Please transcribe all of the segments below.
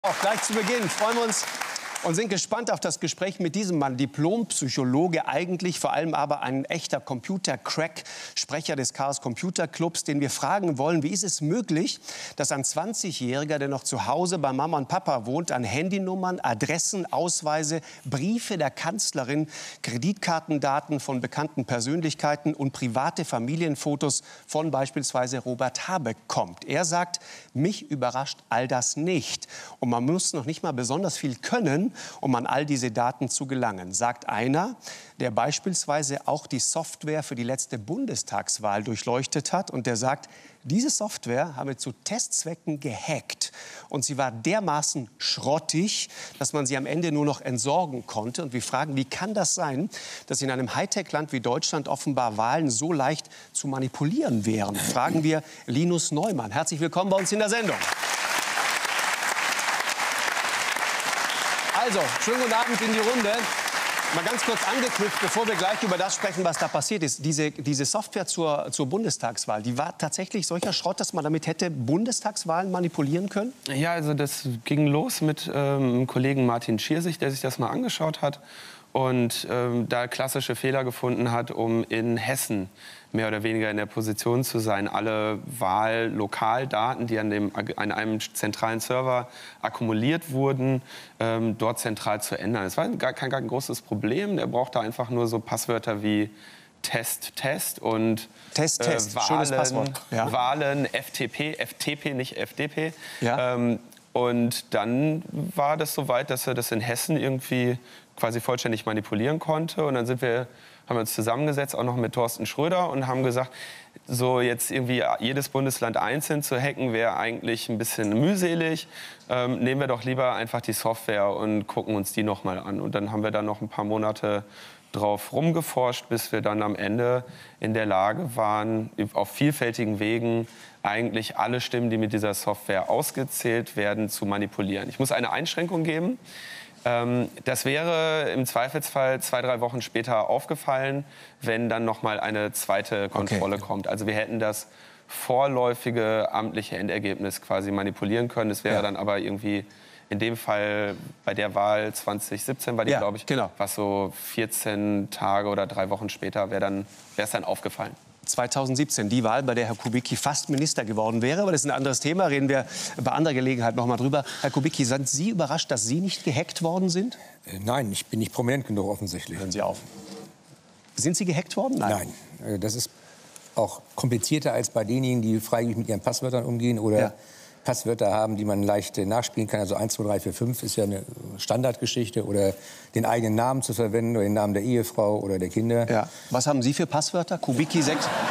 Auch gleich zu Beginn freuen wir uns und sind gespannt auf das Gespräch mit diesem Mann. Diplompsychologe eigentlich, vor allem aber ein echter Computer-Crack, Sprecher des Chaos Computer Clubs, den wir fragen wollen, wie ist es möglich, dass ein 20-Jähriger, der noch zu Hause bei Mama und Papa wohnt, an Handynummern, Adressen, Ausweise, Briefe der Kanzlerin, Kreditkartendaten von bekannten Persönlichkeiten und private Familienfotos von beispielsweise Robert Habeck kommt. Er sagt, mich überrascht all das nicht. Und man muss noch nicht mal besonders viel können, um an all diese Daten zu gelangen, sagt einer, der beispielsweise auch die Software für die letzte Bundestagswahl durchleuchtet hat. Und der sagt, diese Software haben wir zu Testzwecken gehackt. Und sie war dermaßen schrottig, dass man sie am Ende nur noch entsorgen konnte. Und wir fragen, wie kann das sein, dass in einem Hightech-Land wie Deutschland offenbar Wahlen so leicht zu manipulieren wären? Fragen wir Linus Neumann. Herzlich willkommen bei uns in der Sendung. Also, schönen guten Abend in die Runde. Mal ganz kurz angeknüpft, bevor wir gleich über das sprechen, was da passiert ist. Diese Software zur Bundestagswahl, die war tatsächlich solcher Schrott, dass man damit hätte Bundestagswahlen manipulieren können? Ja, also das ging los mit einem Kollegen Martin Schiersig, der sich das mal angeschaut hat und da klassische Fehler gefunden hat, um in Hessen mehr oder weniger in der Position zu sein, alle Wahllokaldaten, die an einem zentralen Server akkumuliert wurden, dort zentral zu ändern. Es war kein großes Problem. Der brauchte einfach nur so Passwörter wie Test, Test und Test, Wahlen, schönes Passwort. Ja. Wahlen, FTP, nicht FDP. Ja. Und dann war das so weit, dass er das in Hessen irgendwie quasi vollständig manipulieren konnte. Und dann haben wir uns zusammengesetzt, auch noch mit Thorsten Schröder, und haben gesagt, so jetzt irgendwie jedes Bundesland einzeln zu hacken, wäre eigentlich ein bisschen mühselig. Nehmen wir doch lieber einfach die Software und gucken uns die noch mal an. Und dann haben wir da noch ein paar Monate drauf rumgeforscht, bis wir dann am Ende in der Lage waren, auf vielfältigen Wegen eigentlich alle Stimmen, die mit dieser Software ausgezählt werden, zu manipulieren. Ich muss eine Einschränkung geben. Das wäre im Zweifelsfall 2-3 Wochen später aufgefallen, wenn dann noch mal eine zweite Kontrolle kommt. Also wir hätten das vorläufige amtliche Endergebnis quasi manipulieren können. Es wäre dann aber irgendwie in dem Fall bei der Wahl 2017 war die, glaube ich, was so 14 Tage oder 3 Wochen später wäre es dann aufgefallen. 2017, die Wahl, bei der Herr Kubicki fast Minister geworden wäre. Aber das ist ein anderes Thema, reden wir bei anderer Gelegenheit noch mal drüber. Herr Kubicki, sind Sie überrascht, dass Sie nicht gehackt worden sind? Nein, ich bin nicht prominent genug offensichtlich. Hören Sie auf. Sind Sie gehackt worden? Nein. Das ist auch komplizierter als bei denjenigen, die freiwillig mit ihren Passwörtern umgehen oder Passwörter haben, die man leicht nachspielen kann. Also 1, 2, 3, 4, 5 ist ja eine Standardgeschichte. Oder den eigenen Namen zu verwenden oder den Namen der Ehefrau oder der Kinder. Ja. Was haben Sie für Passwörter? Kubicki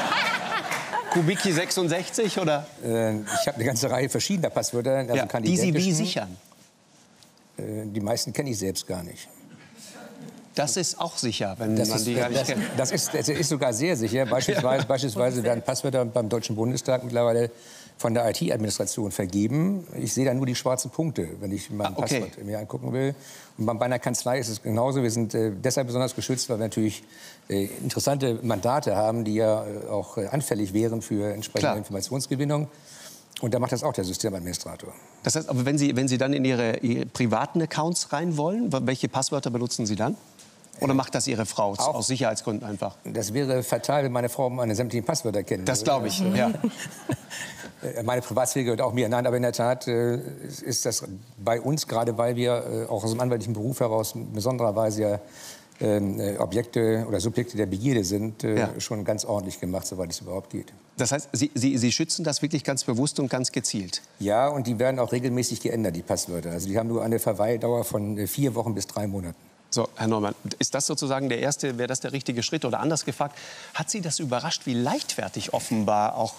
66 oder? Ich habe eine ganze Reihe verschiedener Passwörter. Also die Sie wie sichern? Die meisten kenne ich selbst gar nicht. Das ist auch sicher, wenn man die gar nicht kennt. Das ist sogar sehr sicher. Beispielsweise werden Passwörter beim Deutschen Bundestag mittlerweile von der IT-Administration vergeben. Ich sehe da nur die schwarzen Punkte, wenn ich mein Passwort mir angucken will. Und bei einer Kanzlei ist es genauso. Wir sind deshalb besonders geschützt, weil wir natürlich interessante Mandate haben, die ja auch anfällig wären für entsprechende Informationsgewinnung. Und da macht das auch der Systemadministrator. Das heißt, aber wenn Sie dann in Ihre privaten Accounts rein wollen, welche Passwörter benutzen Sie dann? Oder macht das Ihre Frau aus Sicherheitsgründen einfach? Das wäre fatal, wenn meine Frau meine sämtlichen Passwörter kennt. Das glaube ich, ja. Meine Privatsphäre gehört auch mir. Nein, aber in der Tat ist das bei uns, gerade weil wir auch aus dem anwaltlichen Beruf heraus in besonderer Weise Objekte oder Subjekte der Begierde sind, schon ganz ordentlich gemacht, soweit es überhaupt geht. Das heißt, Sie schützen das wirklich ganz bewusst und ganz gezielt? Ja, und die werden auch regelmäßig geändert, die Passwörter. Also die haben nur eine Verweildauer von 4 Wochen bis 3 Monaten. So, Herr Neumann, ist das sozusagen wäre das der richtige Schritt? Oder anders gefragt, hat Sie das überrascht, wie leichtfertig offenbar auch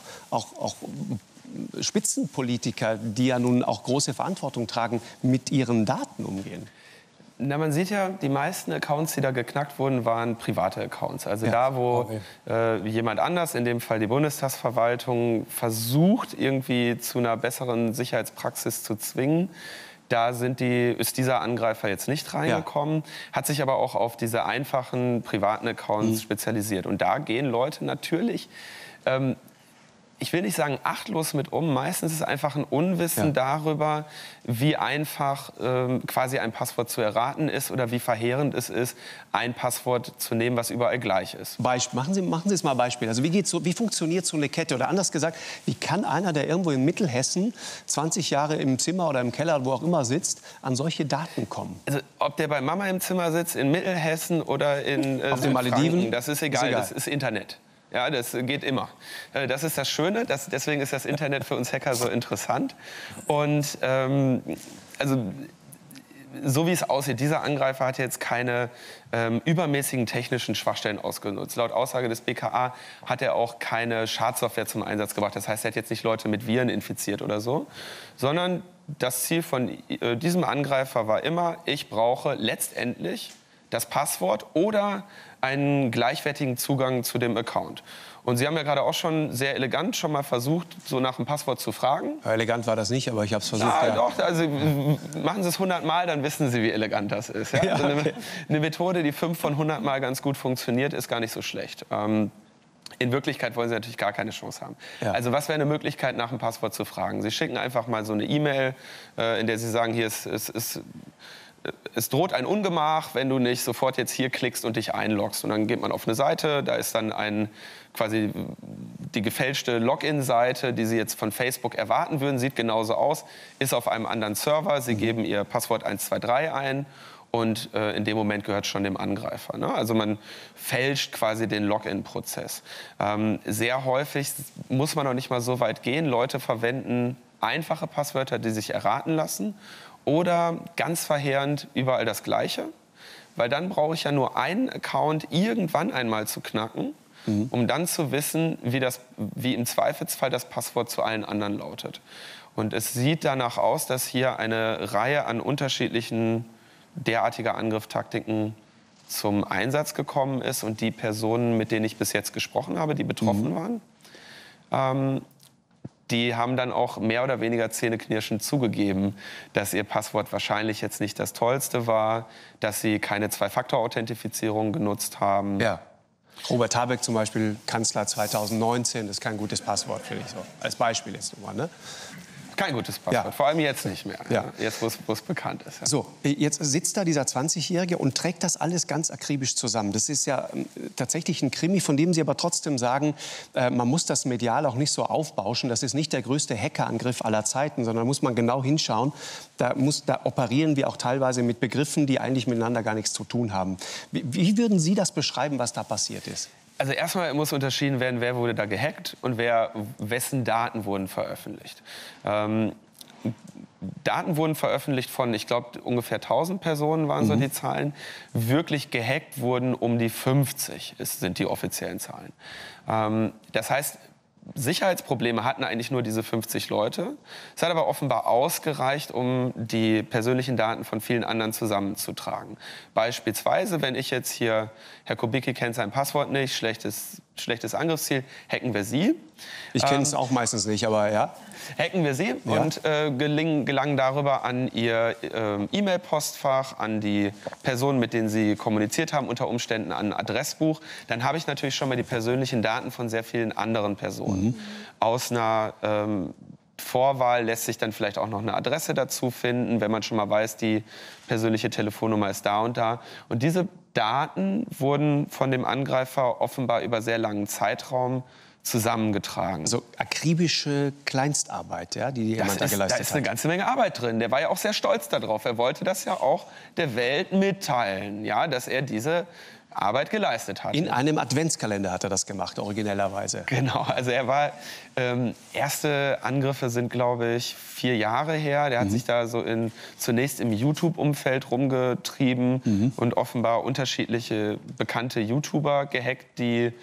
Spitzenpolitiker, die ja nun auch große Verantwortung tragen, mit ihren Daten umgehen? Na, man sieht ja, die meisten Accounts, die da geknackt wurden, waren private Accounts. Also da, wo jemand anders, in dem Fall die Bundestagsverwaltung, versucht, irgendwie zu einer besseren Sicherheitspraxis zu zwingen. Da ist dieser Angreifer jetzt nicht reingekommen, hat sich aber auch auf diese einfachen privaten Accounts spezialisiert. Und da gehen Leute natürlich ich will nicht sagen achtlos mit um. Meistens ist es einfach ein Unwissen darüber, wie einfach quasi ein Passwort zu erraten ist oder wie verheerend es ist, ein Passwort zu nehmen, was überall gleich ist. Machen Sie es mal Beispiel. Also wie funktioniert so eine Kette? Oder anders gesagt, wie kann einer, der irgendwo in Mittelhessen 20 Jahre im Zimmer oder im Keller, wo auch immer sitzt, an solche Daten kommen? Also, ob der bei Mama im Zimmer sitzt, in Mittelhessen oder in auf den Malediven, das ist egal, das ist Internet. Ja, das geht immer. Das ist das Schöne, deswegen ist das Internet für uns Hacker so interessant. Und also so wie es aussieht, dieser Angreifer hat jetzt keine übermäßigen technischen Schwachstellen ausgenutzt. Laut Aussage des BKA hat er auch keine Schadsoftware zum Einsatz gebracht. Das heißt, er hat jetzt nicht Leute mit Viren infiziert oder so, sondern das Ziel von diesem Angreifer war immer, ich brauche letztendlich das Passwort oder einen gleichwertigen Zugang zu dem Account. Und Sie haben ja gerade auch schon sehr elegant schon mal versucht, so nach dem Passwort zu fragen. Elegant war das nicht, aber ich habe es versucht. Ja, doch, also machen Sie es 100 Mal, dann wissen Sie, wie elegant das ist. Ja? Also eine Methode, die 5 von 100 Mal ganz gut funktioniert, ist gar nicht so schlecht. In Wirklichkeit wollen Sie natürlich gar keine Chance haben. Ja. Also was wäre eine Möglichkeit, nach dem Passwort zu fragen? Sie schicken einfach mal so eine E-Mail, in der Sie sagen, hier es droht ein Ungemach, wenn du nicht sofort jetzt hier klickst und dich einloggst. Und dann geht man auf eine Seite, da ist dann quasi die gefälschte Login-Seite, die Sie jetzt von Facebook erwarten würden, sieht genauso aus, ist auf einem anderen Server. Sie geben Ihr Passwort 123 ein und in dem Moment gehört schon dem Angreifer. Ne? Also man fälscht quasi den Login-Prozess. Sehr häufig muss man noch nicht mal so weit gehen. Leute verwenden einfache Passwörter, die sich erraten lassen. Oder ganz verheerend überall das Gleiche, weil dann brauche ich ja nur einen Account irgendwann einmal zu knacken, um dann zu wissen, wie im Zweifelsfall das Passwort zu allen anderen lautet. Und es sieht danach aus, dass hier eine Reihe an unterschiedlichen derartiger Angriffstaktiken zum Einsatz gekommen ist und die Personen, mit denen ich bis jetzt gesprochen habe, die betroffen waren, die haben dann auch mehr oder weniger zähneknirschend zugegeben, dass ihr Passwort wahrscheinlich jetzt nicht das Tollste war, dass sie keine Zwei-Faktor-Authentifizierung genutzt haben. Ja. Robert Habeck zum Beispiel, Kanzler 2019, das ist kein gutes Passwort, finde ich so. Als Beispiel jetzt nochmal, ne? Kein gutes Passwort, Ja. vor allem jetzt nicht mehr, Ja. jetzt wo es bekannt ist. Ja. So, jetzt sitzt da dieser 20-Jährige und trägt das alles ganz akribisch zusammen. Das ist ja tatsächlich ein Krimi, von dem Sie aber trotzdem sagen, man muss das medial auch nicht so aufbauschen. Das ist nicht der größte Hackerangriff aller Zeiten, sondern muss man genau hinschauen. Da operieren wir auch teilweise mit Begriffen, die eigentlich miteinander gar nichts zu tun haben. Wie würden Sie das beschreiben, was da passiert ist? Also erstmal muss unterschieden werden, wer wurde da gehackt und wessen Daten wurden veröffentlicht. Daten wurden veröffentlicht von, ich glaube, ungefähr 1000 Personen waren so die Zahlen. Wirklich gehackt wurden um die 50, sind die offiziellen Zahlen. Das heißt, Sicherheitsprobleme hatten eigentlich nur diese 50 Leute. Es hat aber offenbar ausgereicht, um die persönlichen Daten von vielen anderen zusammenzutragen. Beispielsweise, wenn ich jetzt hier, Herr Kubicki kennt sein Passwort nicht, schlechtes Angriffsziel, hacken wir Sie. Ich kenne es auch meistens nicht, aber ja. Hacken wir Sie und gelangen darüber an Ihr E-Mail-Postfach, an die Personen, mit denen Sie kommuniziert haben, unter Umständen an ein Adressbuch. Dann habe ich natürlich schon mal die persönlichen Daten von sehr vielen anderen Personen. Aus einer Vorwahl lässt sich dann vielleicht auch noch eine Adresse dazu finden, wenn man schon mal weiß, die persönliche Telefonnummer ist da und da. Und diese Daten wurden von dem Angreifer offenbar über sehr langen Zeitraum zusammengetragen. Also akribische Kleinstarbeit, ja, die jemand da geleistet hat. Da ist eine ganze Menge Arbeit drin. Der war ja auch sehr stolz darauf. Er wollte das ja auch der Welt mitteilen, ja, dass er diese Arbeit geleistet hat. In einem Adventskalender hat er das gemacht, originellerweise. Genau, also er war, erste Angriffe sind, glaube ich, 4 Jahre her. Der hat sich da so zunächst im YouTube-Umfeld rumgetrieben und offenbar unterschiedliche bekannte YouTuber gehackt, die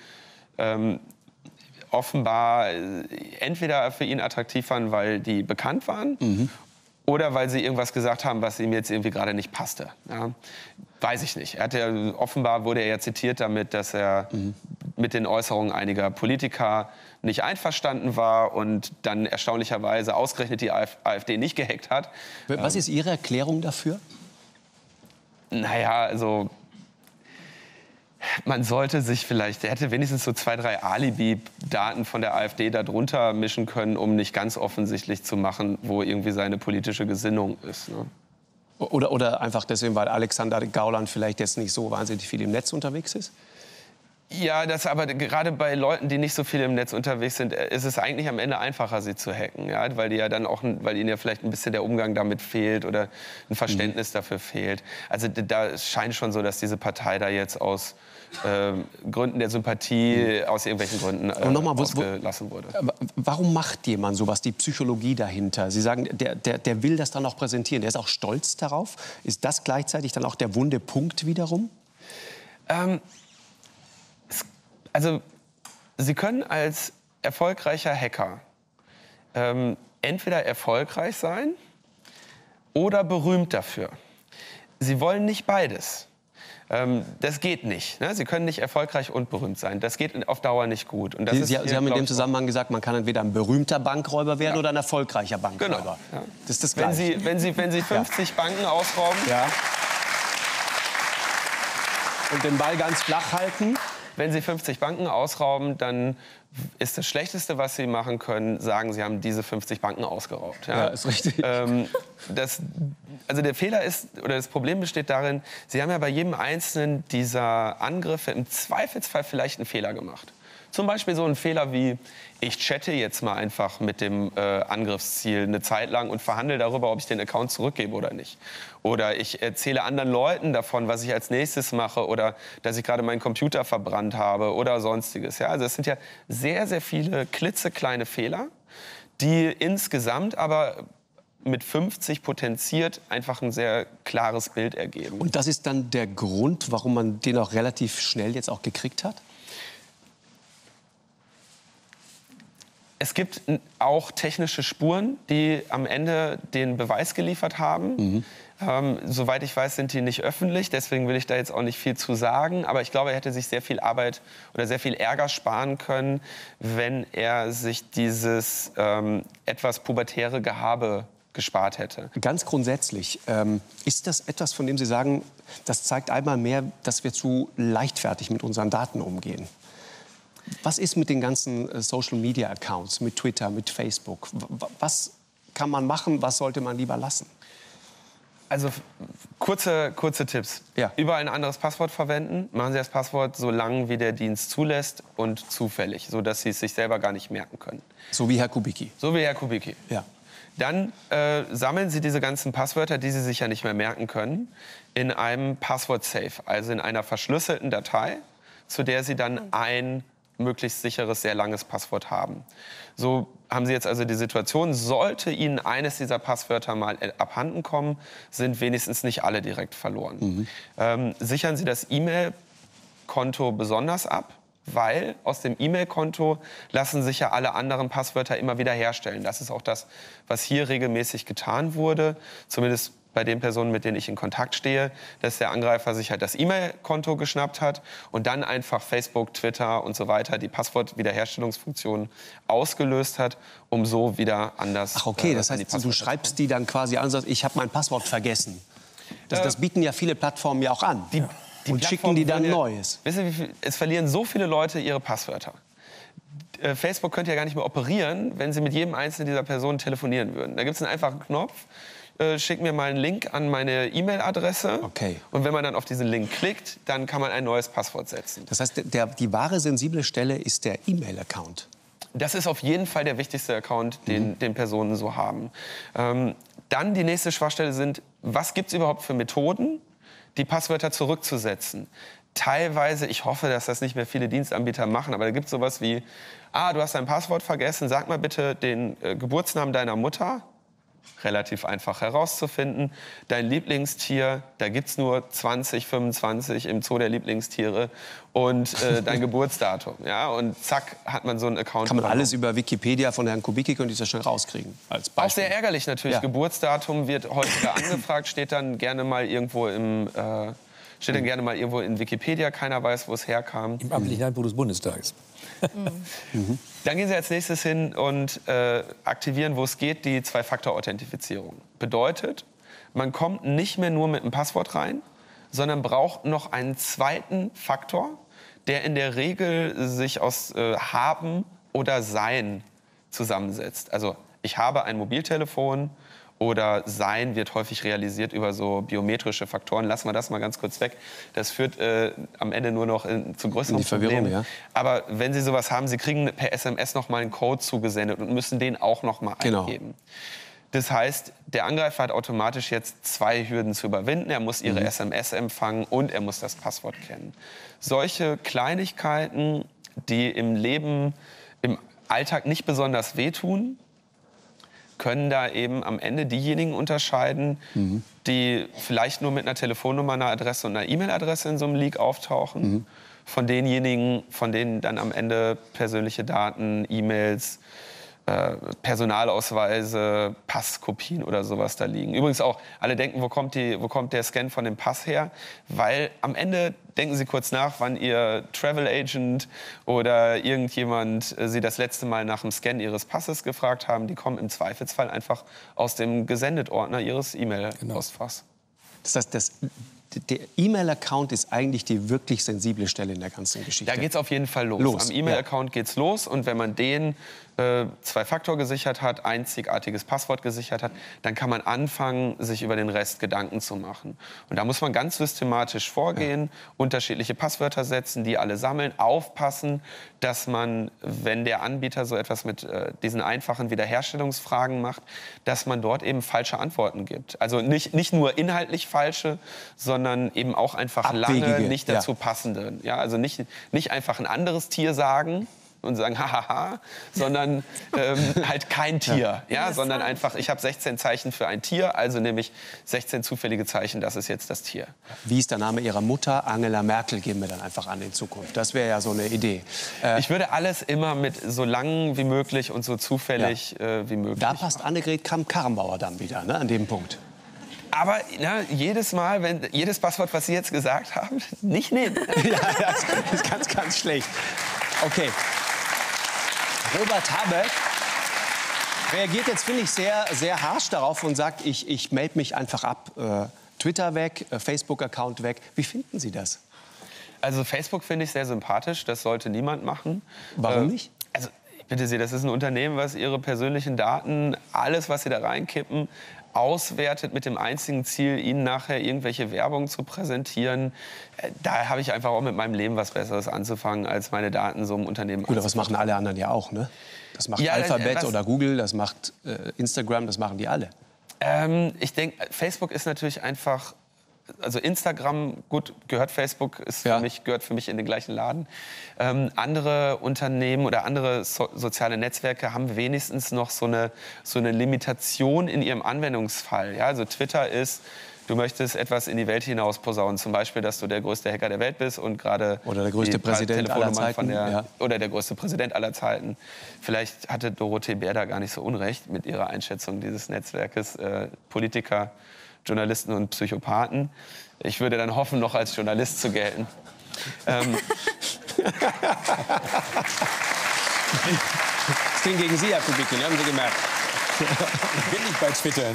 offenbar entweder für ihn attraktiv waren, weil die bekannt waren, oder weil sie irgendwas gesagt haben, was ihm jetzt irgendwie gerade nicht passte. Ja? Weiß ich nicht. Offenbar wurde er ja zitiert damit, dass er mit den Äußerungen einiger Politiker nicht einverstanden war und dann erstaunlicherweise ausgerechnet die AfD nicht gehackt hat. Was ist Ihre Erklärung dafür? Naja, also man sollte sich vielleicht, er hätte wenigstens so 2, 3 Alibi-Daten von der AfD da drunter mischen können, um nicht ganz offensichtlich zu machen, wo irgendwie seine politische Gesinnung ist. Ne? Oder einfach deswegen, weil Alexander Gauland vielleicht jetzt nicht so wahnsinnig viel im Netz unterwegs ist? Ja, das aber gerade bei Leuten, die nicht so viel im Netz unterwegs sind, ist es eigentlich am Ende einfacher, sie zu hacken, ja, weil die ja dann auch, weil ihnen ja vielleicht ein bisschen der Umgang damit fehlt oder ein Verständnis dafür fehlt. Also da scheint schon so, dass diese Partei da jetzt aus Gründen der Sympathie, aus irgendwelchen Gründen ausgelassen wurde. Warum macht jemand sowas, die Psychologie dahinter? Sie sagen, der will das dann auch präsentieren, der ist auch stolz darauf. Ist das gleichzeitig dann auch der wunde Punkt wiederum? Also, Sie können als erfolgreicher Hacker entweder erfolgreich sein oder berühmt dafür. Sie wollen nicht beides. Das geht nicht. Ne? Sie können nicht erfolgreich und berühmt sein. Das geht auf Dauer nicht gut. Und das Sie haben in dem Zusammenhang gesagt, man kann entweder ein berühmter Bankräuber werden oder ein erfolgreicher Bankräuber. Genau. Ja. Das ist das Gleiche. Wenn Sie 50 Banken ausrauben... Ja. Und den Ball ganz flach halten. Wenn Sie 50 Banken ausrauben, dann ist das Schlechteste, was Sie machen können, sagen, Sie haben diese 50 Banken ausgeraubt. Ja, ist richtig. Also der Fehler ist, oder das Problem besteht darin, Sie haben ja bei jedem einzelnen dieser Angriffe im Zweifelsfall vielleicht einen Fehler gemacht. Zum Beispiel so ein Fehler wie, ich chatte jetzt mal einfach mit dem Angriffsziel eine Zeit lang und verhandle darüber, ob ich den Account zurückgebe oder nicht. Oder ich erzähle anderen Leuten davon, was ich als nächstes mache oder dass ich gerade meinen Computer verbrannt habe oder sonstiges. Ja, also es sind ja sehr, sehr viele klitzekleine Fehler, die insgesamt aber mit 50 potenziert einfach ein sehr klares Bild ergeben. Und das ist dann der Grund, warum man den auch relativ schnell jetzt auch gekriegt hat? Es gibt auch technische Spuren, die am Ende den Beweis geliefert haben. Soweit ich weiß, sind die nicht öffentlich. Deswegen will ich da jetzt auch nicht viel zu sagen. Aber ich glaube, er hätte sich sehr viel Arbeit oder sehr viel Ärger sparen können, wenn er sich dieses etwas pubertäre Gehabe gespart hätte. Ganz grundsätzlich, ist das etwas, von dem Sie sagen, das zeigt einmal mehr, dass wir zu leichtfertig mit unseren Daten umgehen? Was ist mit den ganzen Social-Media-Accounts, mit Twitter, mit Facebook? Was kann man machen, was sollte man lieber lassen? Also kurze Tipps. Ja. Überall ein anderes Passwort verwenden. Machen Sie das Passwort so lang, wie der Dienst zulässt und zufällig, sodass Sie es sich selber gar nicht merken können. So wie Herr Kubicki. So wie Herr Kubicki. Ja. Dann sammeln Sie diese ganzen Passwörter, die Sie sich ja nicht mehr merken können, in einem Passwort-Safe, also in einer verschlüsselten Datei, zu der Sie dann ein möglichst sicheres, sehr langes Passwort haben. So haben Sie jetzt also die Situation, sollte Ihnen eines dieser Passwörter mal abhanden kommen, sind wenigstens nicht alle direkt verloren. Sichern Sie das E-Mail-Konto besonders ab, weil aus dem E-Mail-Konto lassen sich ja alle anderen Passwörter immer wieder herstellen. Das ist auch das, was hier regelmäßig getan wurde, zumindest bei den Personen, mit denen ich in Kontakt stehe, dass der Angreifer sich halt das E-Mail-Konto geschnappt hat und dann einfach Facebook, Twitter und so weiter die Passwortwiederherstellungsfunktion ausgelöst hat, um so wieder anders... Ach okay, das heißt, du schreibst die dann quasi an und sagst, ich habe mein Passwort vergessen. Das bieten ja viele Plattformen ja auch an. Und schicken die dann Neues. Wissen Sie, es verlieren so viele Leute ihre Passwörter. Facebook könnte ja gar nicht mehr operieren, wenn sie mit jedem einzelnen dieser Personen telefonieren würden. Da gibt es einen einfachen Knopf, schick mir mal einen Link an meine E-Mail-Adresse. Okay. Und wenn man dann auf diesen Link klickt, dann kann man ein neues Passwort setzen. Das heißt, die wahre sensible Stelle ist der E-Mail-Account. Das ist auf jeden Fall der wichtigste Account, den Personen so haben. Dann die nächste Schwachstelle sind, was gibt es überhaupt für Methoden, die Passwörter zurückzusetzen? Teilweise, ich hoffe, dass das nicht mehr viele Dienstanbieter machen, aber da gibt es sowas wie, du hast dein Passwort vergessen, sag mal bitte den Geburtsnamen deiner Mutter. Relativ einfach herauszufinden. Dein Lieblingstier, da gibt es nur 20, 25 im Zoo der Lieblingstiere und dein Geburtsdatum. Ja? Und zack, hat man so einen Account. Kann man alles über Wikipedia von Herrn Kubicki, könnte ich das schnell rauskriegen, als Beispiel. Auch sehr ärgerlich natürlich. Ja. Geburtsdatum wird häufiger angefragt, steht dann gerne mal irgendwo in Wikipedia. Keiner weiß, wo es herkam. Im amtlichen Handbuch des Bundestages. Dann gehen Sie als nächstes hin und aktivieren, wo es geht, die Zwei-Faktor-Authentifizierung. Bedeutet, man kommt nicht mehr nur mit einem Passwort rein, sondern braucht noch einen zweiten Faktor, der in der Regel sich aus Haben oder Sein zusammensetzt. Also ich habe ein Mobiltelefon oder Sein wird häufig realisiert über so biometrische Faktoren. Lassen wir das mal ganz kurz weg. Das führt am Ende nur noch zu größeren Problemen. Ja. Aber wenn Sie sowas haben, Sie kriegen per SMS noch mal einen Code zugesendet und müssen den auch noch mal eingeben. Das heißt, der Angreifer hat automatisch jetzt 2 Hürden zu überwinden. Er muss Ihre SMS empfangen und er muss das Passwort kennen. Solche Kleinigkeiten, die im Leben, im Alltag nicht besonders wehtun, können da eben am Ende diejenigen unterscheiden, die vielleicht nur mit einer Telefonnummer, einer Adresse und einer E-Mail-Adresse in so einem Leak auftauchen, von denjenigen, von denen dann am Ende persönliche Daten, E-Mails, Personalausweise, Passkopien oder sowas da liegen. Übrigens auch, alle denken, wo kommt der Scan von dem Pass her? Weil am Ende denken Sie kurz nach, wann Ihr Travel Agent oder irgendjemand Sie das letzte Mal nach dem Scan Ihres Passes gefragt haben. Die kommen im Zweifelsfall einfach aus dem Gesendet-Ordner Ihres E-Mail-Postfachs. Das heißt, der E-Mail-Account ist eigentlich die wirklich sensible Stelle in der ganzen Geschichte. Da geht es auf jeden Fall los. Am E-Mail-Account geht's los und wenn man den 2-Faktor gesichert hat, einzigartiges Passwort gesichert hat, dann kann man anfangen, sich über den Rest Gedanken zu machen. Und da muss man ganz systematisch vorgehen, unterschiedliche Passwörter setzen, die alle sammeln, aufpassen, dass man, wenn der Anbieter so etwas mit diesen einfachen Wiederherstellungsfragen macht, dass man dort eben falsche Antworten gibt. Also nicht nur inhaltlich falsche, sondern eben auch einfach abwegige, lange, nicht dazu passende. Ja, also nicht einfach ein anderes Tier sagen und sagen, hahaha, sondern halt kein Tier, sondern einfach, ich habe 16 Zeichen für ein Tier, also nehme ich 16 zufällige Zeichen, das ist jetzt das Tier. Wie ist der Name Ihrer Mutter? Angela Merkel geben wir dann einfach an in Zukunft. Das wäre ja so eine Idee. Ich würde alles immer mit so lang wie möglich und so zufällig wie möglich Da passt Annegret Kramp-Karrenbauer dann wieder, ne, an dem Punkt. Aber jedes Mal, jedes Passwort, was Sie jetzt gesagt haben, nicht nehmen. Ja, das ist ganz, ganz schlecht. Okay. Robert Habeck reagiert jetzt, finde ich, sehr, sehr harsch darauf und sagt, ich melde mich einfach ab. Twitter weg, Facebook-Account weg. Wie finden Sie das? Also Facebook finde ich sehr sympathisch. Das sollte niemand machen. Warum nicht? Also ich bitte Sie, das ist ein Unternehmen, was Ihre persönlichen Daten, alles, was Sie da reinkippen, auswertet mit dem einzigen Ziel, Ihnen nachher irgendwelche Werbung zu präsentieren. Da habe ich einfach auch mit meinem Leben was Besseres anzufangen, als meine Daten so im Unternehmen Gut, aber das machen alle anderen ja auch, ne? Das macht Alphabet oder Google, das macht Instagram, das machen die alle. Ich denke, Facebook ist natürlich einfach... Also Instagram, gut, gehört Facebook, gehört für mich in den gleichen Laden. Andere Unternehmen oder andere soziale Netzwerke haben wenigstens noch so eine Limitation in ihrem Anwendungsfall. Ja, also Twitter ist, du möchtest etwas in die Welt hinaus posaunen. Zum Beispiel, dass du der größte Hacker der Welt bist und gerade... Oder der größte Präsident aller Zeiten. Oder der größte Präsident aller Zeiten. Vielleicht hatte Dorothee Bär da gar nicht so unrecht mit ihrer Einschätzung dieses Netzwerkes. Politiker, Journalisten und Psychopathen. Ich würde dann hoffen, noch als Journalist zu gelten. Das ging gegen Sie, Herr Kubicki, haben Sie gemerkt. Ich bin nicht bei Twitter.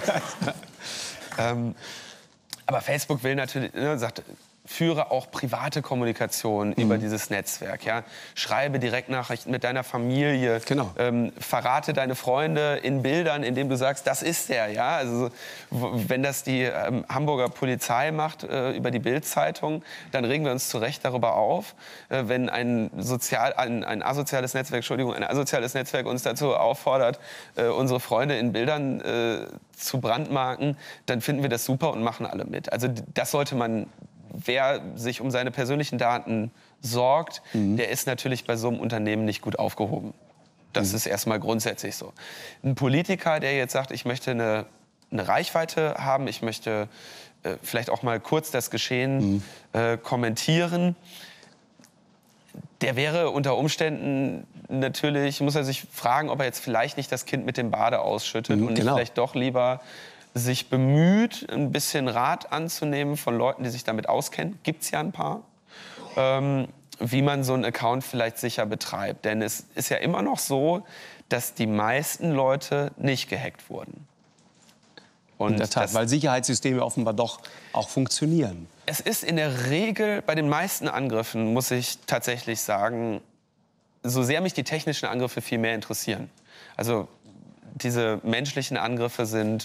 Ne? Aber Facebook will natürlich, sagt, führe auch private Kommunikation über dieses Netzwerk. Ja? Schreibe Direktnachrichten mit deiner Familie. Genau. Verrate deine Freunde in Bildern, indem du sagst, das ist der. Ja? Also, wenn das die Hamburger Polizei macht über die Bild-Zeitung, dann regen wir uns zu Recht darüber auf. Wenn ein asoziales Netzwerk uns dazu auffordert, unsere Freunde in Bildern zu brandmarken, dann finden wir das super und machen alle mit. Also das sollte man... Wer sich um seine persönlichen Daten sorgt, der ist natürlich bei so einem Unternehmen nicht gut aufgehoben. Das ist erstmal grundsätzlich so. Ein Politiker, der jetzt sagt, ich möchte eine Reichweite haben, ich möchte vielleicht auch mal kurz das Geschehen kommentieren, der wäre unter Umständen natürlich, muss er sich fragen, ob er jetzt vielleicht nicht das Kind mit dem Bade ausschüttet und nicht vielleicht doch lieber sich bemüht, ein bisschen Rat anzunehmen von Leuten, die sich damit auskennen. Gibt es ja ein paar. Wie man so einen Account vielleicht sicher betreibt. Denn es ist ja immer noch so, dass die meisten Leute nicht gehackt wurden. Und in der Tat, weil Sicherheitssysteme offenbar doch auch funktionieren. Es ist in der Regel bei den meisten Angriffen, muss ich tatsächlich sagen, so sehr mich die technischen Angriffe viel mehr interessieren. Also diese menschlichen Angriffe sind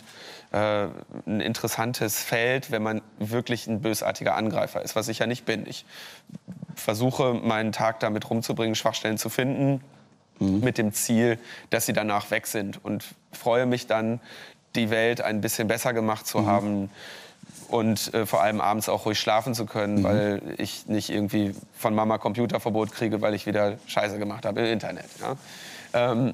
ein interessantes Feld, wenn man wirklich ein bösartiger Angreifer ist, was ich ja nicht bin. Ich versuche, meinen Tag damit rumzubringen, Schwachstellen zu finden, mit dem Ziel, dass sie danach weg sind. Und freue mich dann, die Welt ein bisschen besser gemacht zu haben und vor allem abends auch ruhig schlafen zu können, weil ich nicht irgendwie von Mama Computerverbot kriege, weil ich wieder Scheiße gemacht habe im Internet. Ja?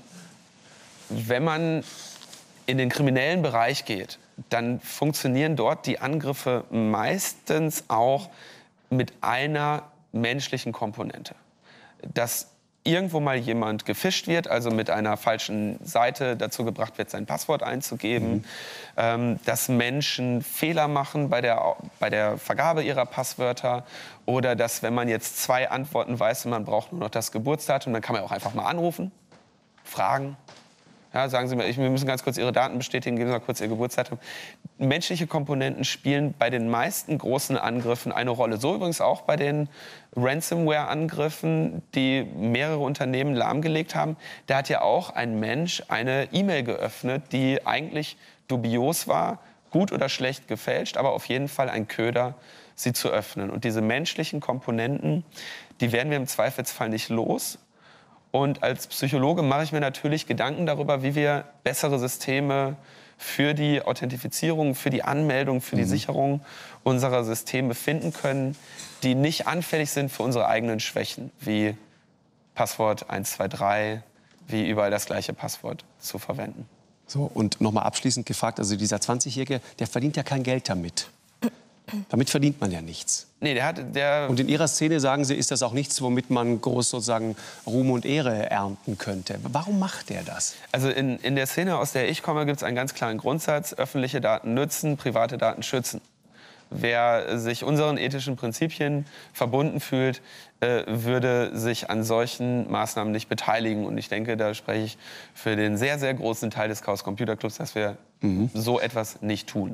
Wenn man in den kriminellen Bereich geht, dann funktionieren dort die Angriffe meistens auch mit einer menschlichen Komponente. Dass irgendwo mal jemand gefischt wird, also mit einer falschen Seite dazu gebracht wird, sein Passwort einzugeben, dass Menschen Fehler machen bei der Vergabe ihrer Passwörter oder dass, wenn man jetzt 2 Antworten weiß und man braucht nur noch das Geburtsdatum, dann kann man auch einfach mal anrufen, fragen. Ja, sagen Sie mir, wir müssen ganz kurz Ihre Daten bestätigen, geben Sie mal kurz Ihr Geburtsdatum. Menschliche Komponenten spielen bei den meisten großen Angriffen eine Rolle. So übrigens auch bei den Ransomware-Angriffen, die mehrere Unternehmen lahmgelegt haben. Da hat ja auch ein Mensch eine E-Mail geöffnet, die eigentlich dubios war, gut oder schlecht gefälscht, aber auf jeden Fall ein Köder, sie zu öffnen. Und diese menschlichen Komponenten, die werden wir im Zweifelsfall nicht los. Und als Psychologe mache ich mir natürlich Gedanken darüber, wie wir bessere Systeme für die Authentifizierung, für die Anmeldung, für die Sicherung unserer Systeme finden können, die nicht anfällig sind für unsere eigenen Schwächen, wie Passwort 123, wie überall das gleiche Passwort zu verwenden. So, und nochmal abschließend gefragt, also dieser 20-Jährige, der verdient ja kein Geld damit. Damit verdient man ja nichts. Nee, Und in Ihrer Szene, sagen Sie, ist das auch nichts, womit man groß sozusagen Ruhm und Ehre ernten könnte. Warum macht er das? Also in der Szene, aus der ich komme, gibt es einen ganz klaren Grundsatz: öffentliche Daten nützen, private Daten schützen. Wer sich unseren ethischen Prinzipien verbunden fühlt, würde sich an solchen Maßnahmen nicht beteiligen. Und ich denke, da spreche ich für den sehr, sehr großen Teil des Chaos Computer Clubs, dass wir so etwas nicht tun.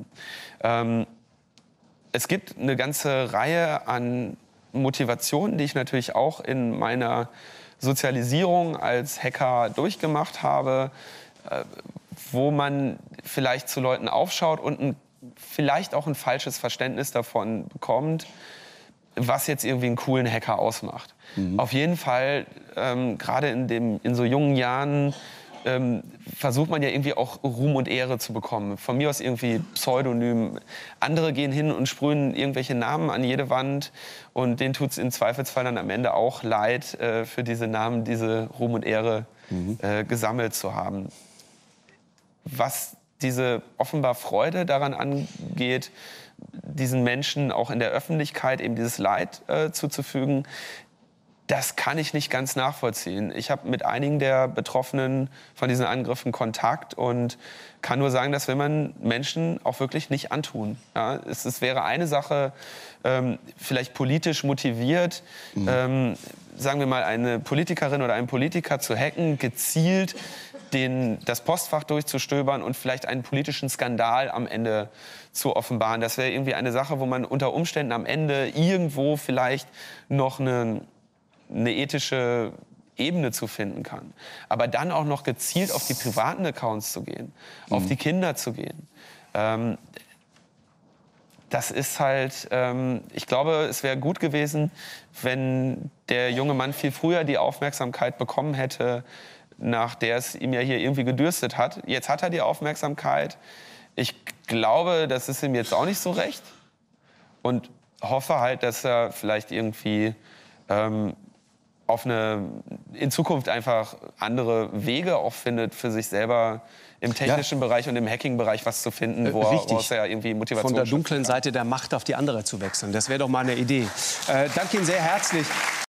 Es gibt eine ganze Reihe an Motivationen, die ich natürlich auch in meiner Sozialisierung als Hacker durchgemacht habe, wo man vielleicht zu Leuten aufschaut und vielleicht auch ein falsches Verständnis davon bekommt, was jetzt irgendwie einen coolen Hacker ausmacht. Auf jeden Fall, gerade in so jungen Jahren, versucht man ja irgendwie auch Ruhm und Ehre zu bekommen. Von mir aus irgendwie Pseudonym. Andere gehen hin und sprühen irgendwelche Namen an jede Wand. Und denen tut es im Zweifelsfall dann am Ende auch leid, für diese Namen, diese Ruhm und Ehre gesammelt zu haben. Was diese offenbar Freude daran angeht, diesen Menschen auch in der Öffentlichkeit eben dieses Leid zuzufügen, das kann ich nicht ganz nachvollziehen. Ich habe mit einigen der Betroffenen von diesen Angriffen Kontakt und kann nur sagen, das will man Menschen auch wirklich nicht antun. Ja, es wäre eine Sache, vielleicht politisch motiviert, sagen wir mal, eine Politikerin oder einen Politiker zu hacken, gezielt das Postfach durchzustöbern und vielleicht einen politischen Skandal am Ende zu offenbaren. Das wäre irgendwie eine Sache, wo man unter Umständen am Ende irgendwo vielleicht noch eine ethische Ebene zu finden kann. Aber dann auch noch gezielt auf die privaten Accounts zu gehen, auf die Kinder zu gehen. Das ist halt, ich glaube, es wäre gut gewesen, wenn der junge Mann viel früher die Aufmerksamkeit bekommen hätte, nach der es ihm ja hier irgendwie gedürstet hat. Jetzt hat er die Aufmerksamkeit. Ich glaube, das ist ihm jetzt auch nicht so recht. Und hoffe halt, dass er vielleicht irgendwie in Zukunft einfach andere Wege auch findet, für sich selber im technischen Bereich und im Hacking-Bereich was zu finden, woraus er irgendwie Motivation von der dunklen Seite der Macht auf die andere zu wechseln. Das wäre doch mal eine Idee. Danke Ihnen sehr herzlich.